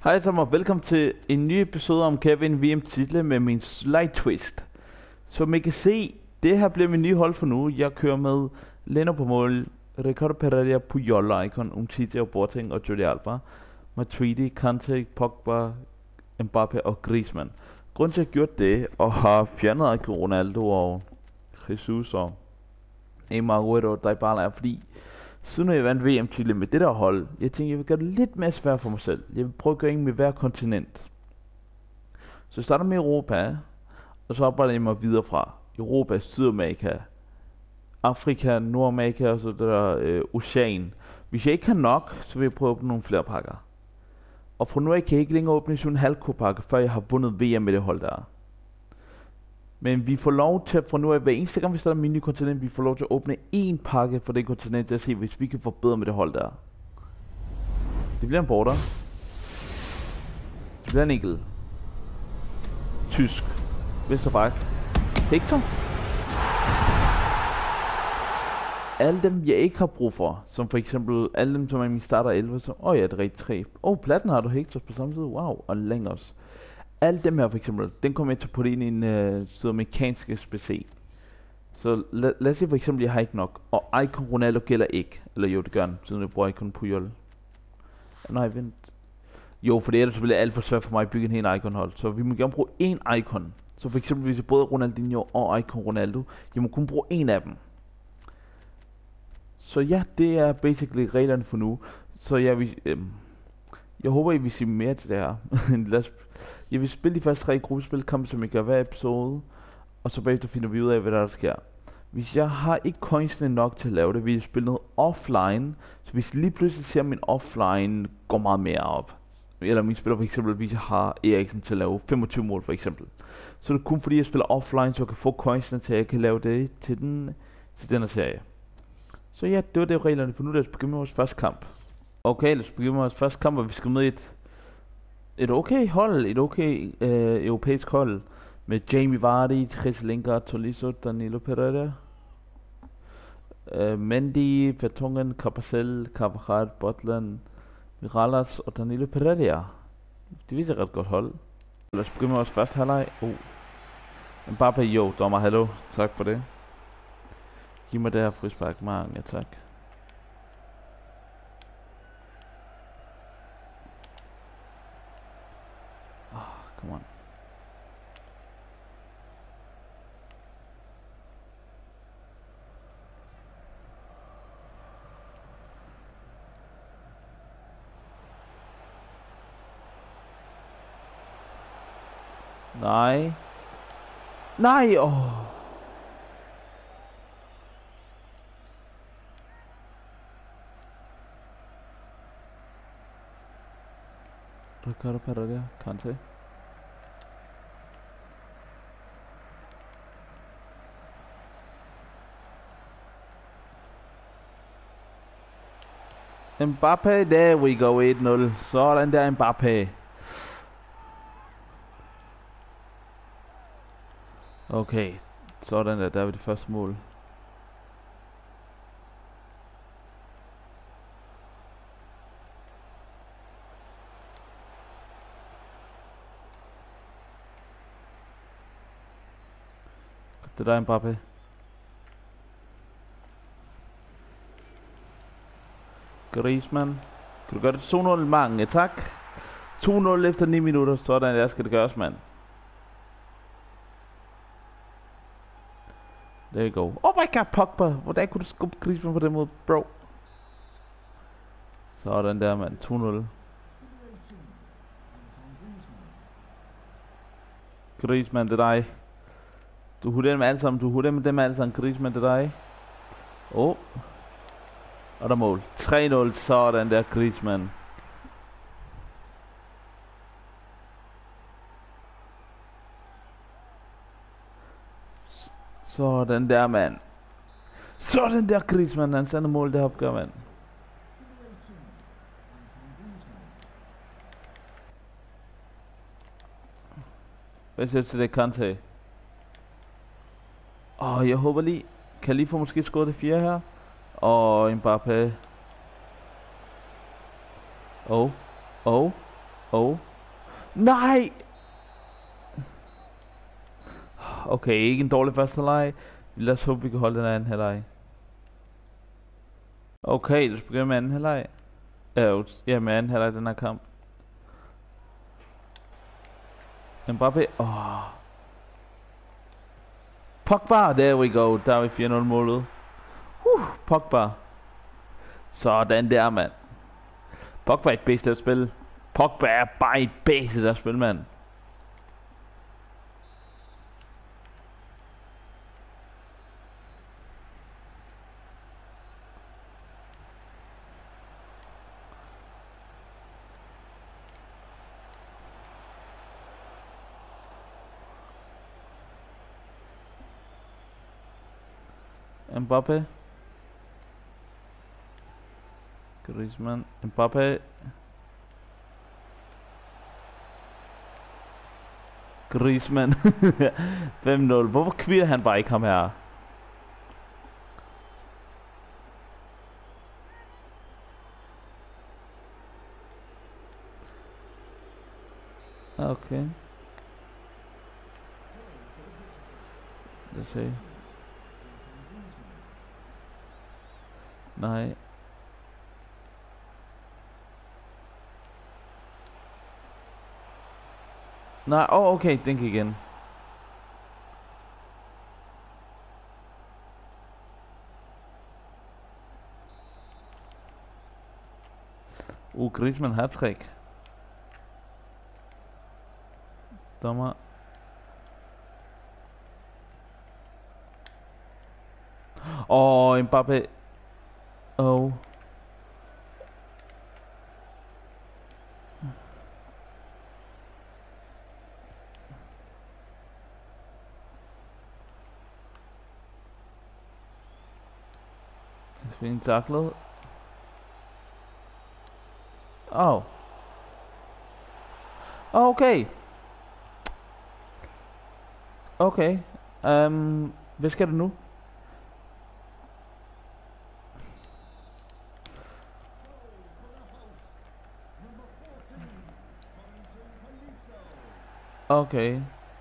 Hej sammen og velkommen til en ny episode om Kevin VM titel med min slide twist. Som I kan se, det her bliver min nye hold for nu. Jeg kører med Leno på mål, Ricardo Pereira, Puyol, Icon, Umtiti og Boateng og Jordi Alba, Matuidi, Kante, Pogba, Mbappe og Griezmann. Grunden til at jeg gjort det og har fjernet Ronaldo og Jesus og Neymar, Aguero og Dybala er fordi siden jeg vandt VM-titel med det der hold, jeg tænkte, jeg vil gøre det lidt mere svært for mig selv. Jeg vil prøve at gøre en med hver kontinent. Så jeg starter med Europa, og så arbejder jeg mig videre fra Europa, Sydamerika, Afrika, Nordamerika og så der Ocean. Hvis jeg ikke har nok, så vil jeg prøve at åbne nogle flere pakker. Og fra nu af kan jeg ikke længere åbne sådan en halvkopakke, før jeg har vundet VM med det hold der. Men vi får lov til at fra nu af, hver eneste gang vi starter med en ny kontinent, vi får lov til at åbne en pakke for det kontinent, der se, hvis vi kan forbedre med det hold der. Det bliver en border. Det bliver en enkelt. Tysk. Vesterbak. Hector. Alle dem jeg ikke har brug for, som for eksempel alle dem som er min starter 11, så ja, det er rigtig 3. Platten har du Hector på samme side, wow, og længere. Alle dem her for eksempel, den kommer jeg til at putte ind i en sydamerikansk PC. Så lad os se for eksempel, jeg har ikke nok. Og Icon Ronaldo gælder ikke. Eller jo, det gør den, siden jeg bruger Icon Puyol. Nej, vent. Jo, for det er selvfølgelig alt for svært for mig at bygge en hel Icon hold. Så vi må gerne bruge én Icon. Så for eksempel, hvis jeg både Ronaldinho og Icon Ronaldo, jeg må kun bruge en af dem. Så ja, det er basically reglerne for nu. Så jeg håber, I vil se mere til det her. Jeg vil spille de første 3 gruppespilkampe, som jeg gør hver episode. Og så bagefter finder vi ud af, hvad der sker. Hvis jeg har ikke coinsene nok til at lave det, vil jeg spille noget offline. Så hvis lige pludselig ser min offline går meget mere op. Eller min spiller for eksempel, hvis jeg har Eriksen til at lave 25 mål for eksempel. Så er det kun fordi jeg spiller offline, så jeg kan få coinsene til at jeg kan lave det til den her serie. Så ja, det var det reglerne for nu. Lad os begynde med vores første kamp. Okay, lad os begynde med vores første kamp, og vi skal med et okay hold, et okay europæisk hold. Med Jamie Vardy, Chris Lingard, Tolisso, Danilo Pereira, Mendy, Vertonghen, Carvajal, Carvajal, Butland, Mirallas og Danilo Pereira. Det viser et ret godt hold. Lad os begynde med vores første halvleg. Mbappe, jo, dommer, hallo. Tak for det. Giv mig det her frispark. Mange tak. Come on. Nej. Nej, Ricardo Pereira, Kante. Mbappe, there we go, 1-0. Sådan der, Mbappe. Okay, sådan der var det første mål. Det der, Mbappe. Griezmann. Kan du gøre det 2-0? Mange tak. 2-0 efter 9 minutter. Sådan der skal det gøres, mand. There you go. Oh my god, Pogba. Hvordan kunne du skubbe Griezmann på den måde, bro? Sådan der, mand. 2-0. Griezmann, det er dig. Du huder dem alle sammen. Griezmann, det er dig. Og der mål. 3-0. Sådan der, Griezmann. Sådan der, mand. Sådan der, Griezmann. Han sender mål, det her opgør, mand. Hvad siger du til det, Kante? Jeg håber lige. Kan jeg lige få måske skåret det 4 her? Mbappe. Oh. Nej! Okay, ikke en dårlig første halvleg. Lad os håbe, vi kan holde den anden halvleg. Okay, lad os begynde med anden halvleg. Ja, med anden halvleg den her kamp. Mbappé. Pogba, there we go. Der er vi 4-0 målet. Pogba. Sådan der, mand. Pogba er et bedst at spille. Pogba er bare et bedst at spille, mand. Mbappé. Griezmann. Mbappé. Griezmann. 5-0. Hvorfor kvitter han bare ikke ham her? Okay. Lad os se. Nej. Nej, okay, den gik igen. Griezmann hat-trick. Dommer. Mbappé. It's being tackled. Okay. Okay. Hvad skal du nu? Okay.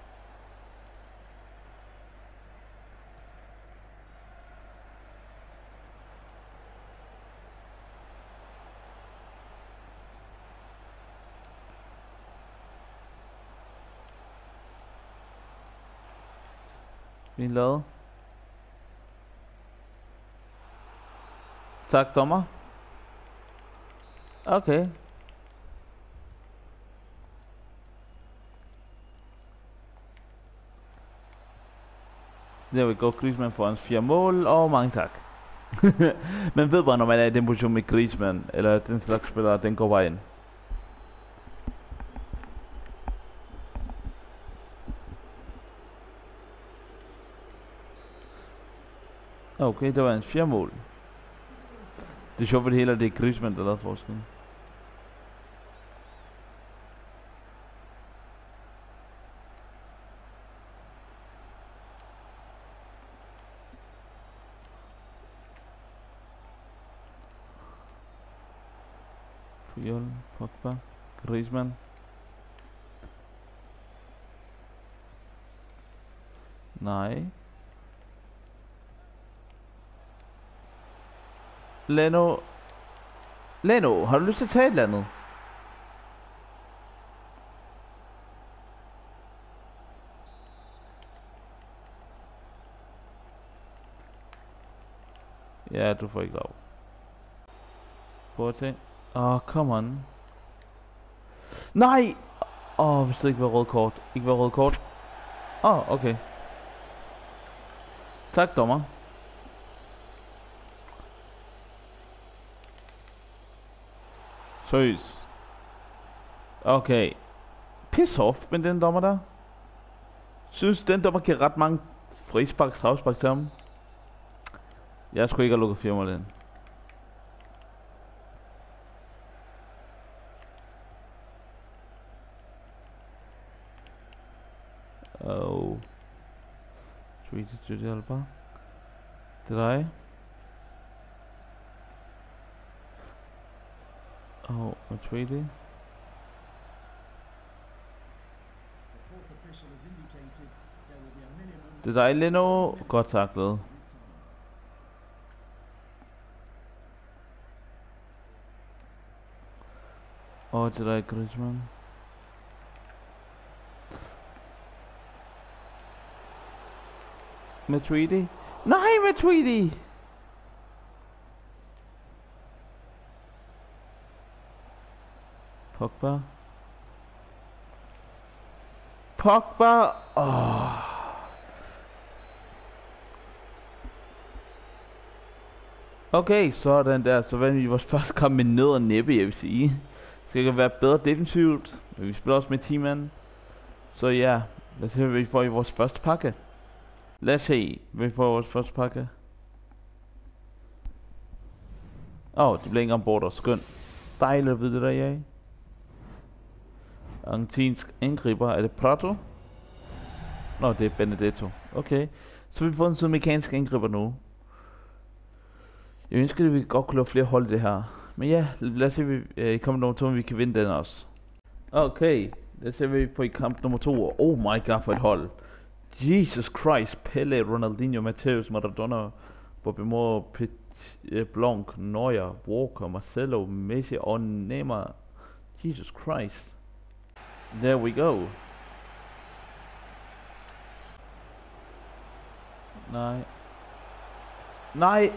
Fint lavet. Tak, dommer. Okay. Der vi går Griezmann for hans 4 mål, og mange tak. Man ved bare, når man er i den position med Griezmann, eller den slags spiller, den går bare ind. Okay, det var hans 4 mål. Det er sjovt, at det hele er det Griezmann, der lavede forskellen. Puyol, Pogba, Griezmann. Nej. Leno, har du lyst til at tage et eller andet? Ja, du får ikke lov. Prøv at tænke. Come on. Nej! Hvis det ikke var rød kort. Ikke var rød kort. Okay. Tak, dommer. Seriøst. Okay. Piss off med den dommer der. Synes den dommer giver ret mange frispark, strafspark til ham. Jeg skulle ikke have lukket 4 mål ind. Tweety til det hjælper. Det er dig. Og Tweety. Det er dig, Leno. Godt taklet. Og det er dig, Griezmann. Med Tweedy. Nej, med Tweedy! Pogba. Pogba! Okay, sådan der. Så vandt vi vores første kamp med nød og næppe, jeg vil sige. Så det kan være bedre defensivt. Men vi spiller også med 10 mand. Så ja, lad os se, hvad vi får i vores første pakke. Lad os se, hvad vi får i vores første pakke. Det bliver ikke ombord og skønt. Dejligt at vide det der, jeg. Argentinsk angriber, er det Prato? Nå, det er Benedetto. Okay, så vi får en sydamerikansk angriber nu. Jeg ønsker, at vi godt kunne lave flere hold det her. Men ja, lad os se, vi kommer nummer 2, vi kan vinde den også. Okay, lad os se, vi på i kamp nummer 2. Oh my god, for et hold. Jesus Christ, Pele, Ronaldinho, Mateus, Maradona, Bobby Moore, Blanc, Neuer, Walker, Marcelo, Messi og Neymar. Jesus Christ. There we go. Nej. Nej.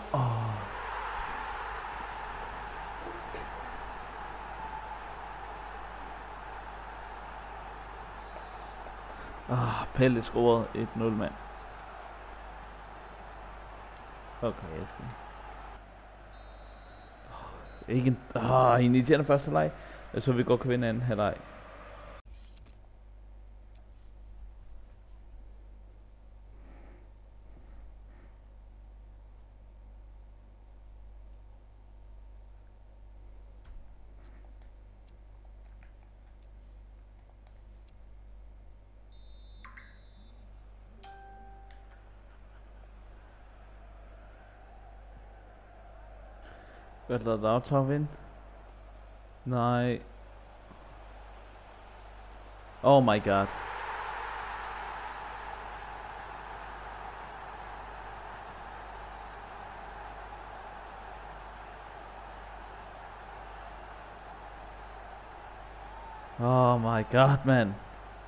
Pelle scorede 1-0, mand. Okay, jeg skal. Ikke en... en irriterende første halvleg. Så vi godt kan vinde anden halvleg. Godt lavet Lautaro vinde. Nej. Oh my god. Oh my god, man.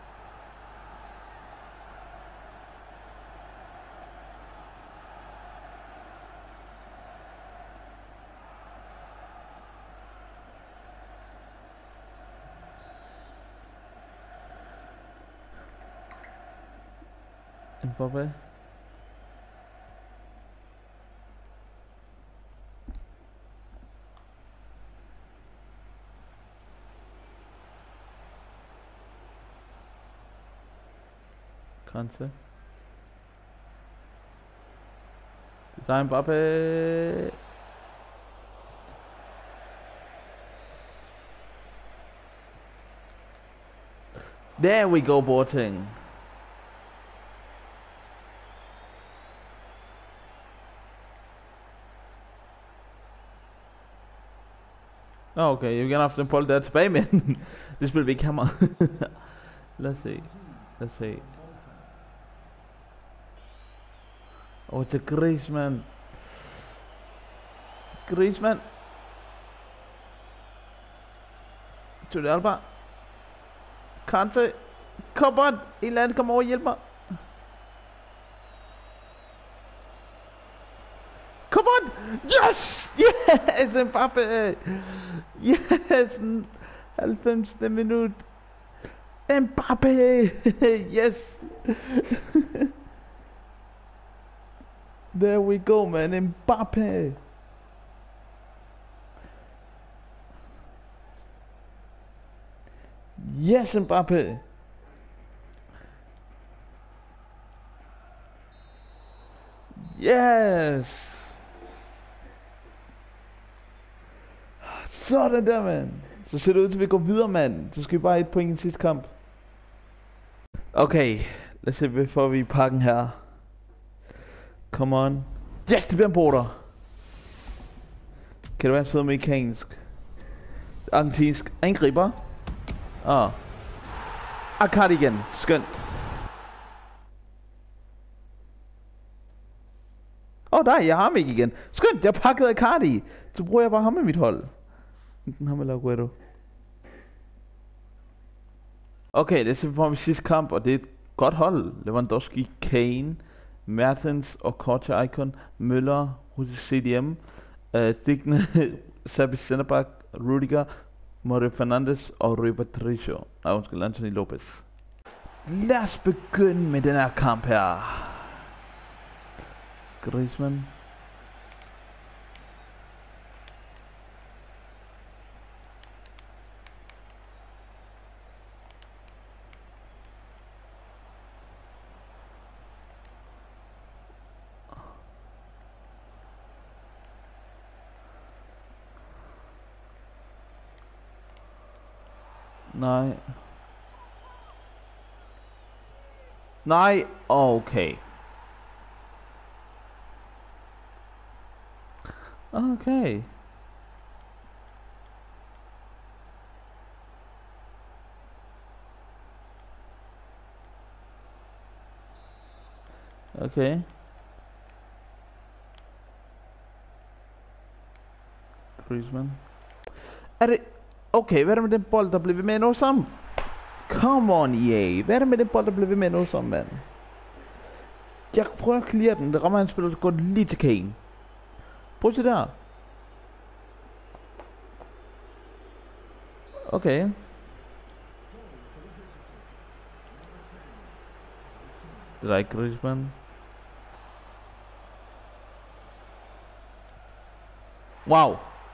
Mbappé. Kanskje. Det er Mbappé. There we go, Boateng. Okay, jeg vil gerne have den bold der tilbage, men det spiller vi ikke hammer. Lad os se. Lad os se. Til Griezmann. Griezmann. Jordi Alba. Kante. Kom on. En eller anden kom over og hjælp mig. Come on! Yes! Yes! Mbappé! Yes! 90. minut. Mbappé! Yes! There we go, man. Mbappé! Yes, Mbappé! Yes! Sådan der, mand. Så ser det ud til, at vi går videre, mand. Så skal vi bare have et point i den sidste kamp. Okay, lad os se, hvad får vi i pakken her. Come on. Yes, det bliver en border. Kan det være en sydamerikansk? Argentinsk angriber. Cardigan. Skønt. Nej, jeg har ham ikke igen. Skønt, jeg pakkede Icardi. Så bruger jeg bare ham i mit hold. Enten ham eller Aguero. Okay, det er simpelthen sidste kamp, og det er et godt hold. Lewandowski, Kane, Mertens og Korte Icon, Møller, CDM, Stigne, Sabi Centerback, Rudiger, Mario Fernandes og Rui Patricio. Nej, undskyld, Anthony Lopez. Lad os begynde med den her kamp her. Griezmann. Nej. Nej, okay. Okay. Okay. Griezmann. Er det... Okay, hvad er det med den bold, der blev ved med at nå sammen? Come on, EA. Hvad er det med den bold, der blev ved med at nå sammen, mand? Jeg prøver at clear den. Det rammer han spiller, så går det lige til Kane. Prøv at se der. Okay. Det er ikke Griezmann. Wow.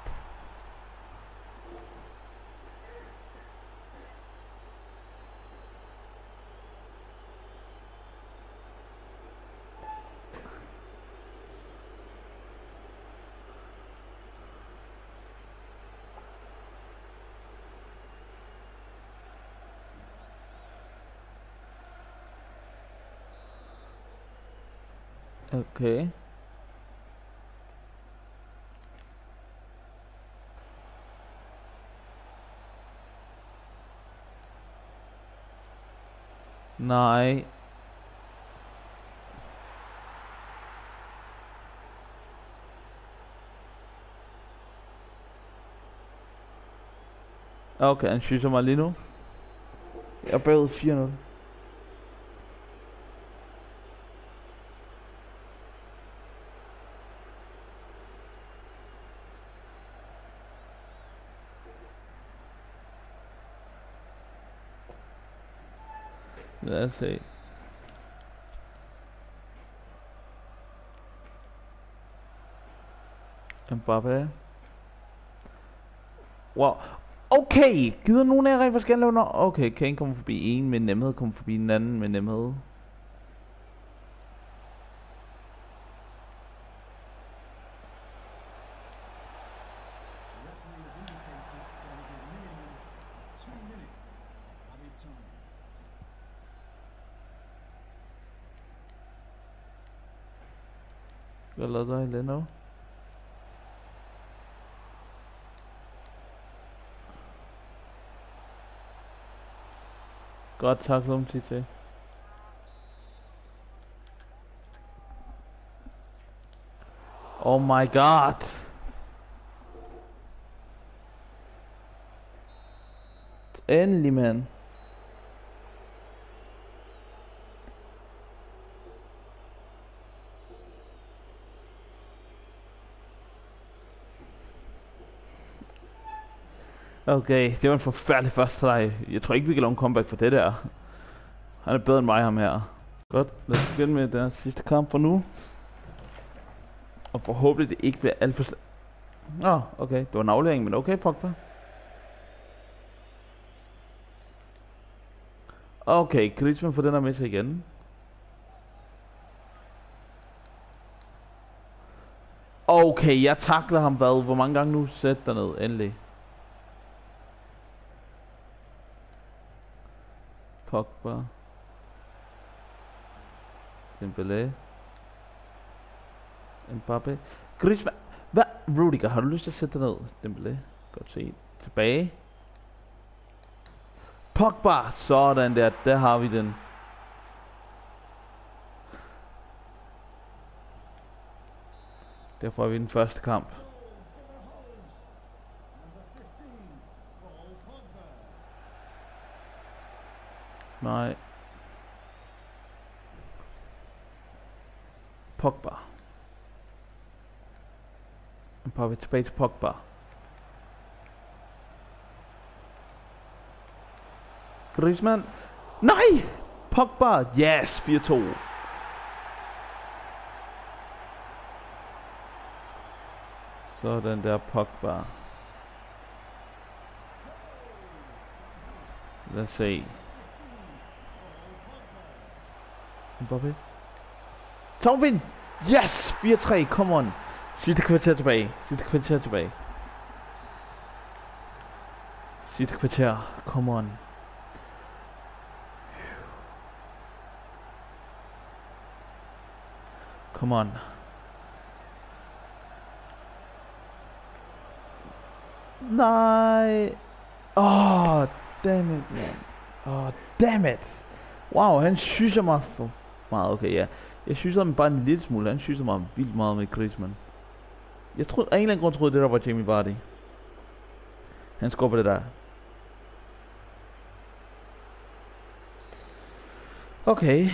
Okay. Nej. Okay, han skyder mig lige nu. Jeg er bagud 4-0. Lad os se. Mbappé. Wow. Okay, gider nogen af jer rent faktisk gerne lave noget? Okay, Kane kommer forbi en med nemhed, kommer forbi den anden med nemhed. Hvad lavede der i Leno? Godt tak som TT. Oh my god. Endelig, mand. Okay, det var en forfærdelig første try. Jeg tror ikke, vi kan lave en comeback for det der. Han er bedre end mig, ham her. Godt, lad os begynde med den sidste kamp for nu. Og forhåbentlig det ikke bliver alt for okay, det var en aflæring, men okay, Pogba. Okay, Griezmann får den her med sig igen. Okay, jeg takler ham hvad? Hvor mange gange nu? Sæt dig ned, endelig. Pogba. Dembélé. Mbappé. Griezmann. Hvad? Rudiger, har du lyst til at sætte dig ned? Dembélé. Godt se. Tilbage. Pogba. Sådan der. Der har vi den. Derfor er vi i den første kamp. Nej. Pogba. Nu prøver vi tilbage til Pogba. Griezmann. Nej! Pogba. Yes, 4-2. Sådan der Pogba. Lad os se. Mbappé. Tauvin! Yes! 4-3, come on! Sidste kvarter tilbage. Sidste kvarter tilbage. Sidste kvarter, come on. Come on. Nej! Oh, damn it, man. Oh, damn it! Wow, han syser mig for meget. Okay, ja. Jeg syser ham bare en lille smule. Han syser mig vildt meget med Griezmann. Jeg troede, af en eller anden grund troede, det der var Jamie Vardy. Han skubber på det der. Okay.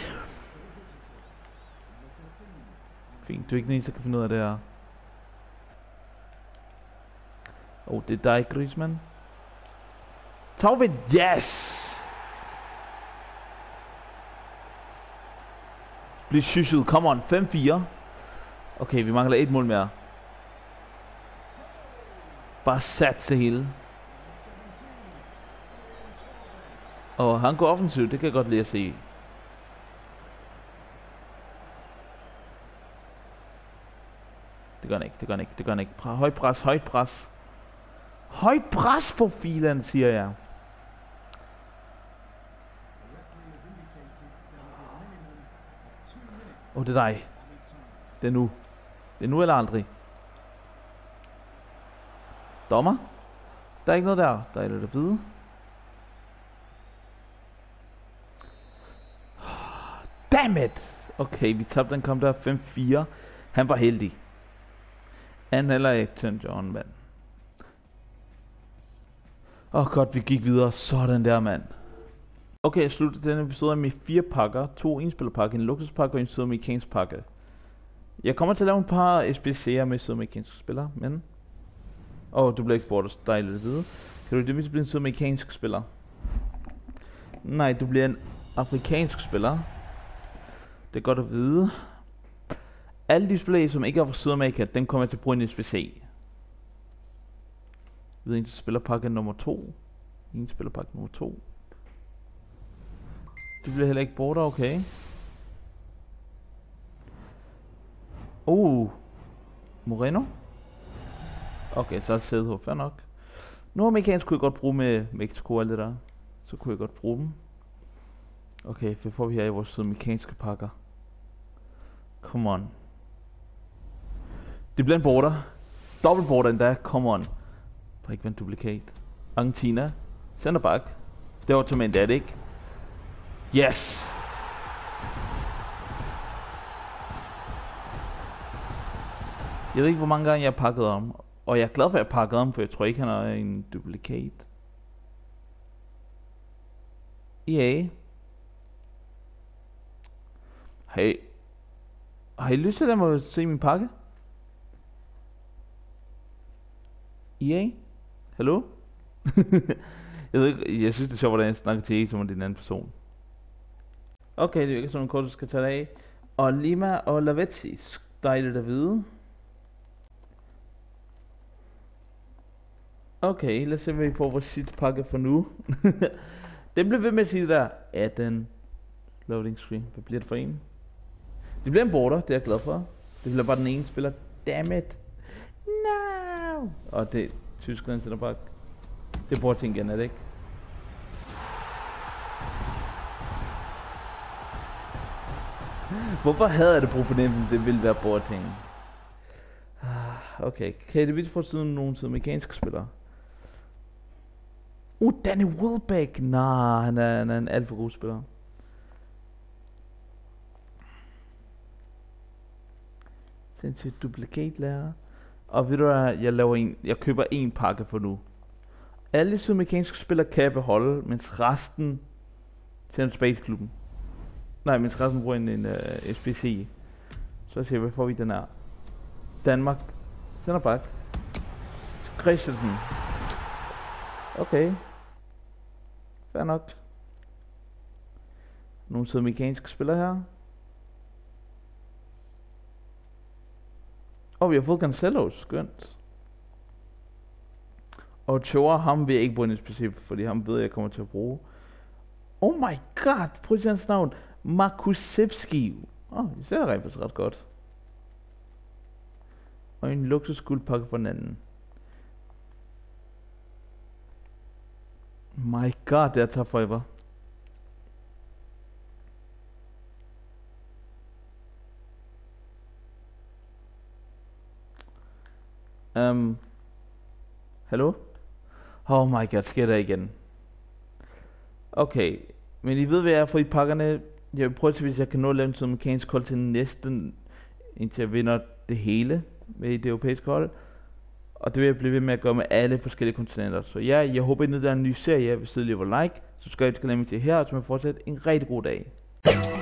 Fint, du er ikke den eneste, der kan finde ud af det her. Det er dig, Griezmann. Tauvin, yes! Bliv syset, come on, 5-4. Okay, vi mangler et mål mere. Bare sats det hele. Han går offensivt, det kan jeg godt lide at se. Det gør han ikke, det gør han ikke, det gør han ikke. Højt pres, højt pres. Højt pres for filen, siger jeg. Det er dig. Det er nu. Det er nu eller aldrig. Dommer? Der er ikke noget der. Der er det at vide. Damn it! Okay, vi tabte den kamp der 5-4. Han var heldig. Han heller ikke tønt John, mand. Godt, vi gik videre. Sådan der, mand. Okay, jeg sluttede denne episode med 4 pakker. 2 enspillerpakke, en luksuspakke og en sydamerikansk pakke. Jeg kommer til at lave en par SBC'er med sydamerikanske spillere, men... du bliver ikke bort, dejligt at vide. Kan du det, hvis du bliver en sydamerikansk spiller? Nej, du bliver en afrikansk spiller. Det er godt at vide. Alle de spillere, som ikke er fra Sydamerika, dem kommer jeg til at bruge en SBC. Vi ved en spillerpakke nummer 2. En spillerpakke nummer 2. Det bliver heller ikke border, okay. Moreno. Okay, så er det sædet fair nok. Nordamerikansk kunne jeg godt bruge med Mexico og alt det der. Så kunne jeg godt bruge dem. Okay, så får vi her i vores sydamerikanske pakker. Come on. Det bliver en border. Dobbelt border endda, come on. Bare ikke være en duplikat. Argentina. Centerback. Det var til det ikke? Yes! Jeg ved ikke hvor mange gange jeg har pakket om. Og jeg er glad for at jeg har pakket om, for jeg tror ikke han er en duplikat. EA. Hey. Har I lyst til at se min pakke? EA? Hallo? Jeg ved ikke, jeg synes det er sjovt, hvordan jeg snakker til EA som det er en anden person. Okay, det virker som en kort, du skal tage af. Og Lima og Lavezzi. Dejligt at vide. Okay, lad os se, hvad vi får vores sidste pakke for nu. Den bliver ved med at sige der. 18. Loading screen. Hvad bliver det for en? Det bliver en border, det er jeg glad for. Det bliver bare den ene spiller. Dammit. No. Og det er Tyskland til der bare. Det er borting igen, er det ikke? Hvorfor havde jeg det på fornemmelsen, det ville være borting? Okay, kan det vise for siden nogle sydamerikanske spillere? Danny Welbeck! Nej, han er en alt for god spiller. Sindssygt duplikatlærer. Og ved du hvad, jeg køber en pakke for nu. Alle sydamerikanske spillere kan beholde, mens resten sender tilbage til klubben. Nej, mens resten bruger en SBC. Så ser vi, hvad får vi den her. Danmark. Sender bak. Christensen. Okay. Fair nok. Nogle sydamerikanske spillere her. Vi har fået Cancelo. Skønt. Og Chora, ham vil jeg ikke bruge en SBC, fordi ham ved jeg kommer til at bruge. Oh my god, prøv at se hans navn. Markusevski. Det ser rent faktisk ret godt. Og en luksusguldpakke for den anden. My god, det er tough forever. Hallo? Oh my god, sker der igen. Okay, men I ved hvad jeg er for i pakkerne. Jeg vil prøve at se, hvis jeg kan nå at lave en sydamerikansk hold til næsten, indtil jeg vinder det hele med det europæiske hold. Og det vil jeg blive ved med at gøre med alle forskellige kontinenter. Så ja, jeg håber, at der er en ny serie. Hvis I lige vil like, så skal jeg glemme til her, og så må jeg fortsætte en rigtig god dag.